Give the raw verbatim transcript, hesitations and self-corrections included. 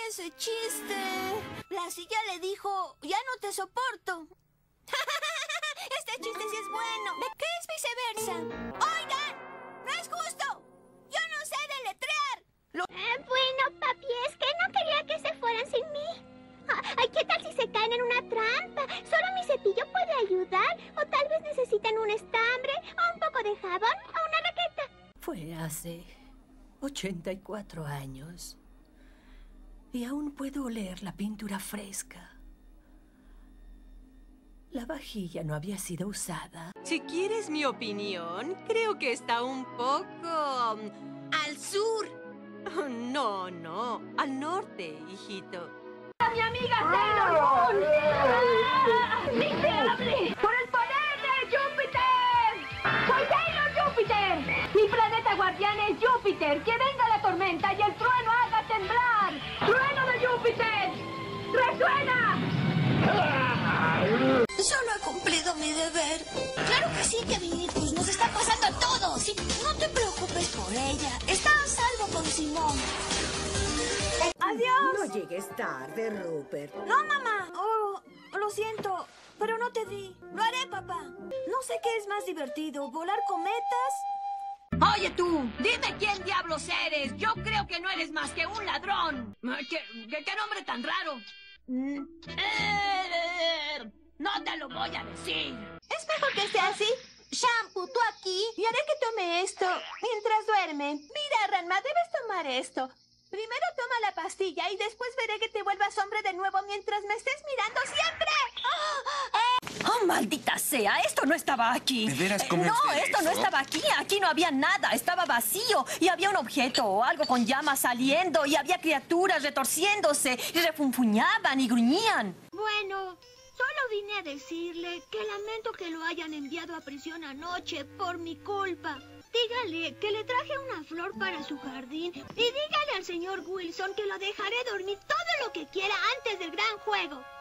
ese chiste. La silla le dijo, ya no te soporto. Este chiste sí es bueno. ¿De qué es viceversa? ¡Oigan! ¡No es justo! ¡Yo no sé deletrear! Lo... Eh, bueno, papi, es que no quería que se fueran sin mí. Ay, ¿qué tal si se caen en una trampa? Solo mi cepillo puede ayudar. O tal vez necesitan un estambre, o un poco de jabón, o una raqueta. Fue hace ochenta y cuatro años. Y aún puedo oler la pintura fresca. La vajilla no había sido usada. Si quieres mi opinión, creo que está un poco... ¡Al sur! Oh, no, no, al norte, hijito. ¡A mi amiga Sailor Moon! ¡Ah! ¡Miserable! ¡Por el poder de Júpiter! ¡Soy Sailor Júpiter! Mi planeta guardián es Júpiter. ¡Que venga la tormenta y el trueno haga temblar! ¡Trueno de Júpiter! ¡Resuena! Solo he cumplido mi deber. Claro que sí, Kevinitos. Nos está pasando a todos. Sí, no te preocupes por ella. Está a salvo con Simón. ¡Adiós! No llegues tarde, Rupert. No, mamá. Oh, lo siento, pero no te di. Lo haré, papá. No sé qué es más divertido, volar cometas. Oye tú, dime quién diablos eres. Yo creo que no eres más que un ladrón. ¿Qué, qué, qué nombre tan raro? Mm. Eh, no te lo voy a decir. Es mejor que esté así. Shampoo, tú aquí. Y haré que tome esto mientras duerme. Mira, Ranma, debes tomar esto. Primero toma la pastilla y después veré que te vuelvas hombre de nuevo mientras me estés mirando siempre. ¡Oh, maldita sea! ¡Esto no estaba aquí! ¿De veras come No, usted esto no eso? estaba aquí. Aquí no había nada. Estaba vacío. Y había un objeto o algo con llamas saliendo. Y había criaturas retorciéndose. Y refunfuñaban y gruñían. Bueno, solo vine a decirle que lamento que lo hayan enviado a prisión anoche por mi culpa. Dígale que le traje una flor para su jardín y dígale al señor Wilson que lo dejaré dormir todo lo que quiera antes del gran juego.